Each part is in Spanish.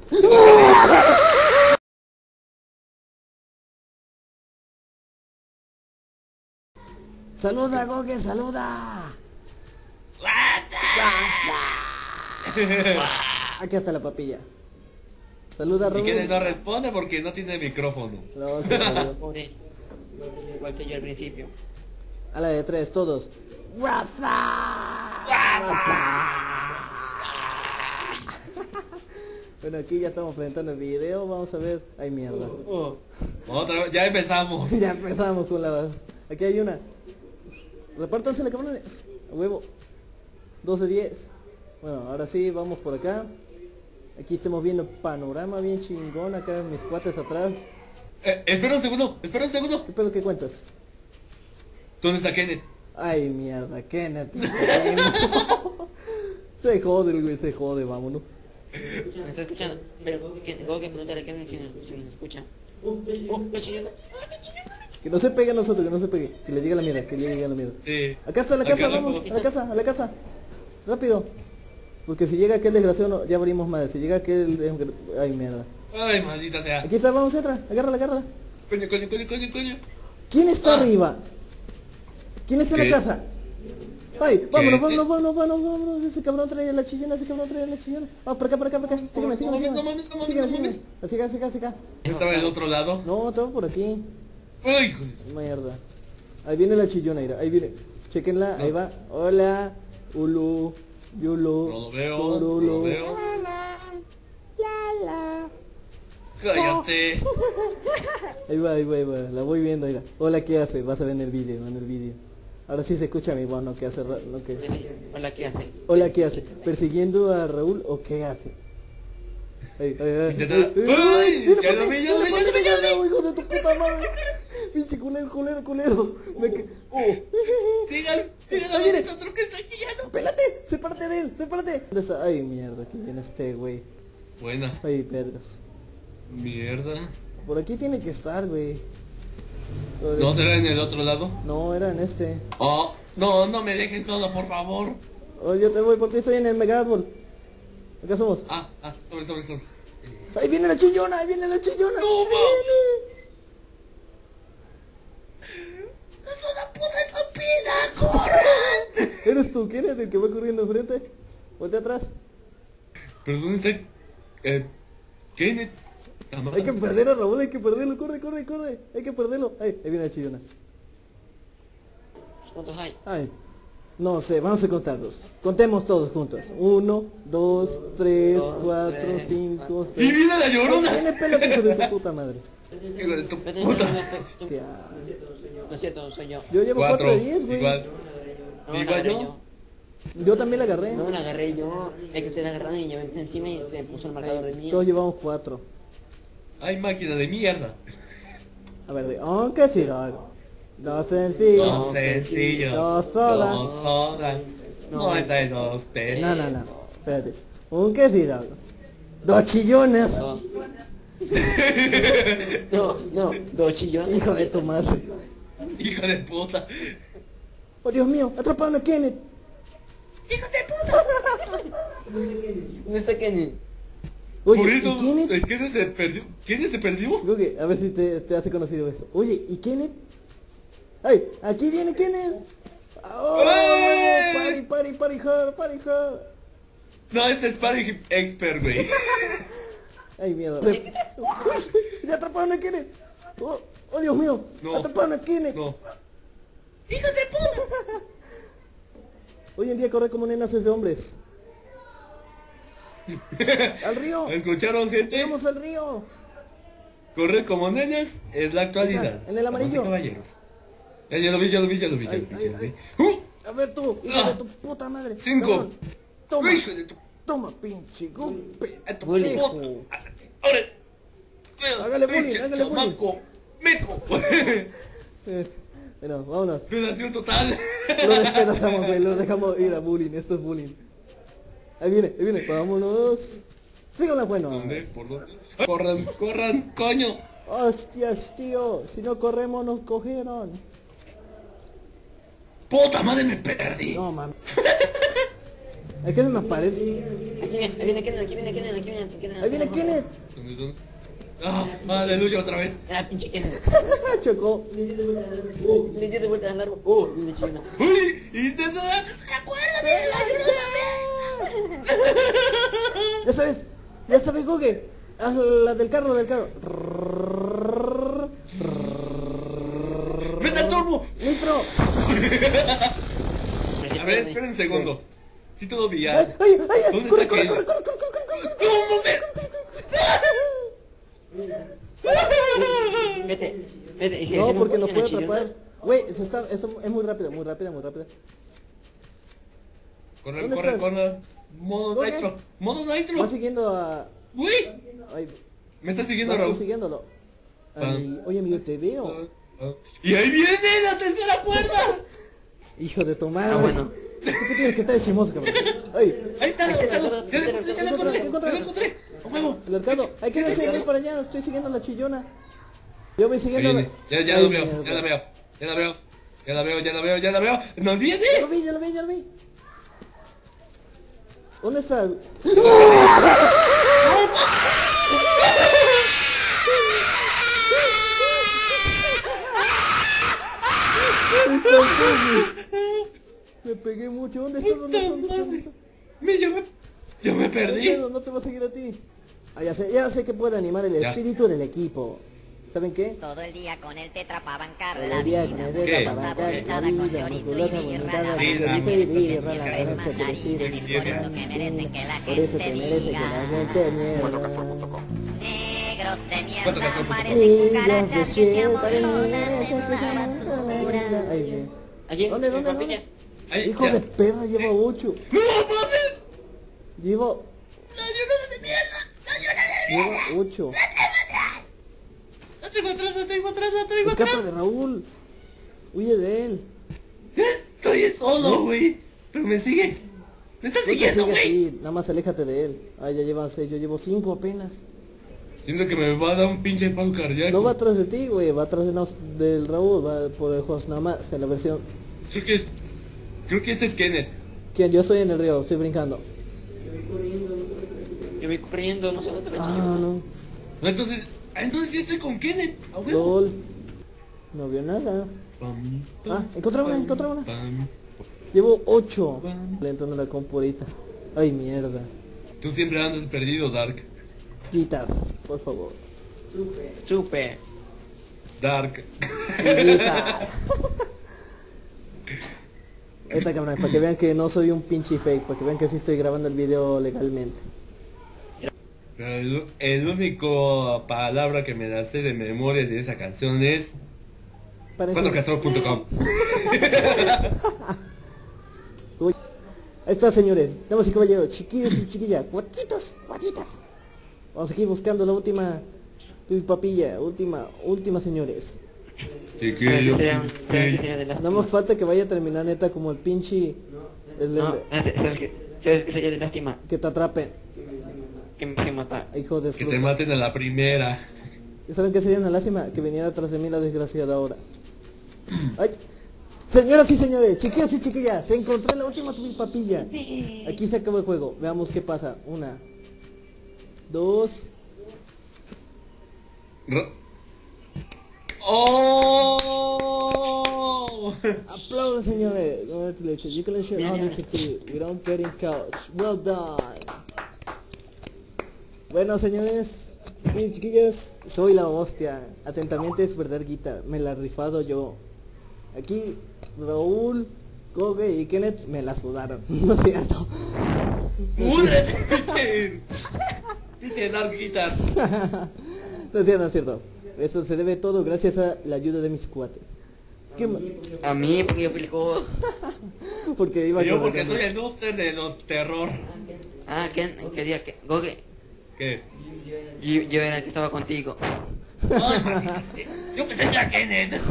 Saluda, Goge, saluda. Aquí está la papilla. Saluda, Y Raúl. que no responde porque no tiene micrófono. No, se jodió. Pobre. Igual que yo al principio. A la de 3, todos. Bueno, aquí ya estamos presentando el video. Vamos a ver. Ay, mierda. Oh. Otra vez, ya empezamos. Ya empezamos con la... Aquí hay una. Repártansela, cabrones. A huevo. 2 de 10. Bueno, ahora sí, vamos por acá. Aquí estamos viendo panorama bien chingón. Acá mis cuates atrás. Espera un segundo, espera un segundo. ¿Qué pedo que cuentas? ¿Dónde está Kenneth? Ay, mierda, Kenneth. Se jode el güey, se jode, vámonos. ¿Me está escuchando? Pero tengo que preguntarle a Kevin si nos escucha. La chillona. Que no se pegue a nosotros, que no se pegue. Que le diga la mierda, que le diga la mierda. Sí. Acá está la casa, Acá vamos, abajo. a la casa, a la casa. Rápido. Porque si llega aquel desgraciado, no, ya abrimos madre. Si llega aquel... Ay, mierda. Ay, maldita sea. Aquí está, vamos, entra. Agárrala, agárrala. Coño, coño, coño, coño, coño. ¿Quién está Ah. arriba? ¿Quién está en ¿Qué? la casa? Ay, vámonos, ¿Qué? vámonos. Ese cabrón trae la chillona, Vamos, por acá. Sígueme. No mames. Sígueme. Así acá. ¿No estaba del otro lado? No, estamos por aquí. Ay, hijo de su- Mierda. Ahí viene la chillona, mira. Ahí viene. Chequenla, ahí va. Hola. Ulu. Yulu. No lo veo, Turulu. no lo veo. Cállate. Ahí va. La voy viendo, mira. Hola, ¿qué hace? Vas a ver en el vídeo, Ahora sí se escucha mi voz, ¿no? ¿Qué hace? ¿No? ¿Qué? Hola, ¿qué hace? Hola, ¿qué hace? ¿Persiguiendo a Raúl o qué hace? Ay. Intenta- ¡Ay! Mira, Ya lo papi, vi, ya lo vi, mira, ya lo vi, ya lo vi. no, hijo de tu puta madre. Pinche culero. Sigan, sigan a Ahí ver viene. este otro que está aquí ya no. ¡Pélate! ¡Sepárate de él! ¿Dónde está? Ay, mierda, aquí viene este güey. Buena. Ay, vergas. Mierda. Por aquí tiene que estar, güey. ¿No será en el otro lado? No, era en este. Oh, no, no me dejen solo, por favor. Oh, yo te voy porque estoy en el mega árbol. Acá somos. Sobre. Ahí viene la chillona. No, Ahí va. viene. ¡Es una puta estúpida! ¡Corran! ¿Eres tú? ¿Quién es el que va corriendo enfrente? Voltea atrás. ¿Pero dónde está? Kenneth. Hay que perder a Raúl, hay que perderlo. Corre. Hay que perderlo. Ahí viene la chillona. ¿Cuántos hay? Ay. No sé, vamos a contarlos. Contemos todos juntos. 1, 2, 3, Dos, 4, tres, 5, cuatro. ¡Y 6. viene la llorona! Tiene pelo, hijo de tu puta madre. Hijo de tu Vete, puta. Hostia. No es cierto, soy yo. Yo llevo 4 de 10, güey. Igual. No, la Igual agarré yo. yo. Yo también la agarré. No, la agarré yo. Es que usted la agarró y yo encima y se puso el marcador de mí. Todos llevamos 4. Ay, máquina de mierda. A ver, un cachirón. 2 sencillos. Dos sencillos. Dos sodas. 2 sodas. 92 pesos. No. Espérate. Un quesito. 2 chillones. No, 2 chillones. Hijo de tu madre. Hijo de puta. Oh, Dios mío, atraparon a Kenneth. ¿Dónde está Kenny? Oye, Por eso, ¿y Kenneth? ¿el Kenneth se perdió? ¿Kenneth se perdió? Creo que, a ver si te hace conocido eso. Oye, ¿y Kenneth? ¡Ay! ¡Aquí viene Kenneth! ¡Oh! ¡Ey! Party hard! No, este es Party Expert, güey. ¡Ay, mierda! ¡Ya atraparon a Kenneth! ¡Oh, Dios mío! No. ¡Atraparon a Kenneth! No. Hoy en día correr como nenas es de hombres. ¡Al río! ¿Escucharon, gente? ¡Vamos al río! Correr como nenes es la actualidad. En el amarillo. Damas y caballeros. Ya lo vi. Ay. A ver tú, hijo de tu puta madre. 5. Cabrón. Toma, Hijo de tu... toma, pinche golpe. a tu Bullying. puta- Ahora. Hágale bullying, Pinche hágale bullying. chamaco, meco. Bueno, vámonos. Violación total. Lo despedazamos, güey, lo dejamos ir a bullying, esto es bullying. Ahí viene, vámonos. Síganla, bueno. ¿Dónde? ¿Por dónde? Corran, coño. Hostias, tío, si no corremos nos cogieron. Puta madre, me perdí. No, mami. ¿A qué se me aparece? Ahí viene Kenneth, aquí viene Kenneth, aquí viene Kenneth. Ahí viene Kenneth. ¿Dónde? Ah, aleluya otra vez. Ah, pinche Kenneth. Chocó. Le dio de vuelta al árbol. Le echó una. Uy, y te das la cuerda, Ya sabes, Goge. Haz la del carro, ¡Meta el turbo! Nitro. A ver, espera un segundo. Sí, todo Ay, bien. ay, ¿Dónde corre, está corre, Kenneth? corre, corre, corre, corre, corre. Vete. No, porque nos puede atrapar. Güey, es muy rápida. Corre, ¿Dónde corre, estás? corre. Modo ¿Dónde? nitro. Modo nitro. Va siguiendo a... Uy, Ay, me está siguiendo vas tú Raúl. siguiéndolo. Ay, oye, amigo, te veo. Y ahí viene la tercera cuerda. Hijo de tu madre. Ah, bueno. ¿Tú qué tienes que estar de chismoso, cabrón? Ay, Ahí está, ya lo ¿Qué encontré? encontré. ¡A huevo! el arcado. Hay que seguir para allá, estoy siguiendo a la chillona. Yo voy Ahí siguiendo a la... viene. Ya Ay, lo veo, mierda. ya la veo. Ya la veo. ¡Nos viene! Ya lo vi. ¿Dónde está? Me pegué mucho. ¿Dónde está? Yo me perdí. No te va a seguir a ti. Ah, ya sé que puede animar el Ya. espíritu del equipo. ¿Saben qué? Todo el día con el tetra para bancar Todo la el día vida. con el ¿Qué? dedo para bancar la vida, musculosa, vomitada, Sí, dice sí. y rara, rara, se te tira. Es por eso que merecen que la Por eso gente que merece que la gente mierda. Negros de mierda ¿Cuánto parecen Millas de cucarachas que se shit, amontonan parece en que se una amontonan. basura. Ay, bien. Aquí, ¿Dónde? en papilla. Ahí, Hijo ya. de perra, lleva 8. ¡No mames! Llevo ¡La llorona de mierda! 8. ¡La traigo atrás! Escapa de Raúl. Huye de él. Estoy solo, güey. Pero me sigue. Me está No te siguiendo, sigas güey. así, nada más aléjate de él. Ay, ya llevan 6, yo llevo 5 apenas. Siento que me va a dar un pinche paro cardíaco. No va atrás de ti, güey, va atrás del Raúl, va por el juego nada más, en la versión. Creo que este es Kenneth. ¿Quién? Yo estoy en el río, estoy brincando. Yo voy corriendo, no sé dónde la Ah, no. No, entonces sí estoy con Kenneth. A huevo. LOL. No vio nada. Pam, Ah, encontré una. pam. Llevo 8. Le entró en la compu ahorita. Ay, mierda. Tú siempre andas perdido, Dark. Guitar, por favor. Supe. Dark. Guitar. Esta cámara, para que vean que no soy un pinche fake, para que vean que sí estoy grabando el video legalmente. Pero el único palabra que me la sé de memoria de esa canción es Parece... 4castro.com. Uy. Ahí está, señores, damas y caballeros, chiquillos y chiquillas, guatitos. Vamos aquí buscando la última papilla, última, señores. Chiquillo. Nada más falta que vaya a terminar neta como el pinche... No, ¿sabes qué sería de lástima? que te atrapen, Que me se matar. hijo de Que te fruta. maten a la primera. ¿Y saben qué sería una lástima? Que viniera atrás de mí la desgraciada ahora. Ay, señoras y señores, chiquillos y chiquillas, se encontré la última papilla. Aquí se acabó el juego, veamos qué pasa. 1, 2... ¡Oh! Aplausos, señores. Congratulations. You can share all the chiquillos without getting couch. Well done. Bueno, señores y chiquillas, soy la hostia. Atentamente es verdad, Guitar. Me la he rifado yo. Aquí Raúl, Goge y Kenneth me la sudaron. No es cierto. ¡Púdrete! Dice Dark Guitar. No es cierto. Eso se debe todo gracias a la ayuda de mis cuates. ¿Qué ma- A mí, porque yo fui el juego. Porque iba Yo con porque la soy cámara. el monster de los terror. Ah, ¿qué día? Goge, ¿Qué? yo era el que estaba contigo. Ay, maldita sea. Yo pensé que era Kenneth.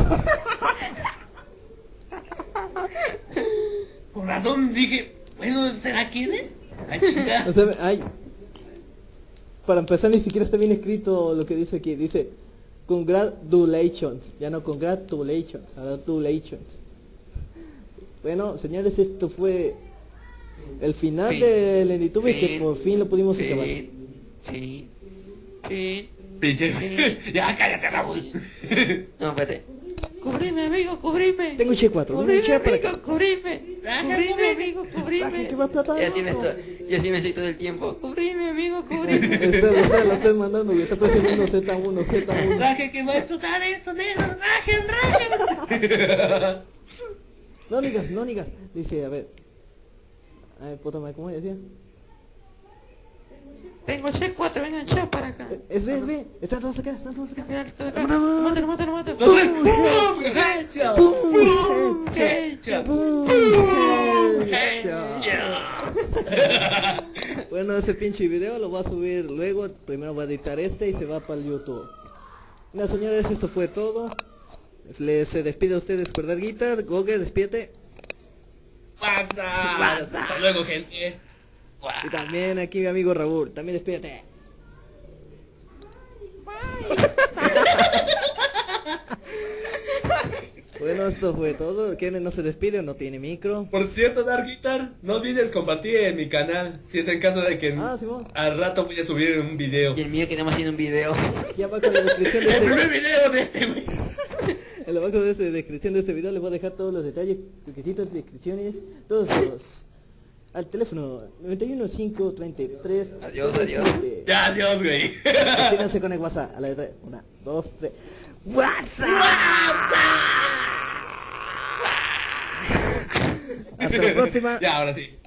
Por razón dije, bueno, ¿será Kenneth? Ay, chinga. O sea, ay. Para empezar ni siquiera está bien escrito lo que dice aquí. Dice congratulations. Ya no congratulations. Congratulations. Bueno, señores, esto fue El final Fin. del Enditube que Fin. por fin lo pudimos acabar. Sí. Sí. Pinche. Ya, cállate, Raúl. No, espérate. Cubrime, amigo, cubrime. Tengo Che 4, Cubrime, Che para amigo, acá. cubrime. Cubrime, amigo, Baje, cubrime. que va a explotar. Y así me estoy todo el tiempo. Cubrime, amigo, cubrime. Lo estás mandando y está presionando Z1, Z1. Raje, que va a explotar esto, negro. Raje. No digas. Dice, a ver, puta madre, ¿cómo decía? Tengo Che 4, vengan ya para acá. Es B. Están todos acá. Mátalo. ¡Los tres! ¡Pum! ¡Headshot! ¡Pum! ¡Headshot! Bueno, ese pinche video lo voy a subir luego. Primero voy a editar este y se va para el YouTube. Bueno, señores, esto fue todo. Se despide a ustedes Cuerdar Guitar. Goge, despídete. ¡Basta! Hasta luego, gente. Y también aquí mi amigo Raúl. También despídete. Bueno, esto fue todo. ¿Quién no se despide o no tiene micro? Por cierto, Dark Guitar, no olvides compartir en mi canal, si es en caso de que Simón. al rato voy a subir un video. Y el mío que estamos haciendo un video. Aquí abajo en la descripción de El este, primer video de este, güey. en la abajo de este descripción de este video les voy a dejar todos los detalles, requisitos, descripciones, todos los al teléfono 91533. Adiós. Ya, adiós, güey. Despídanse con el WhatsApp a la de 3. 1, 2, 3. WhatsApp. Hasta la próxima. Ya, ahora sí.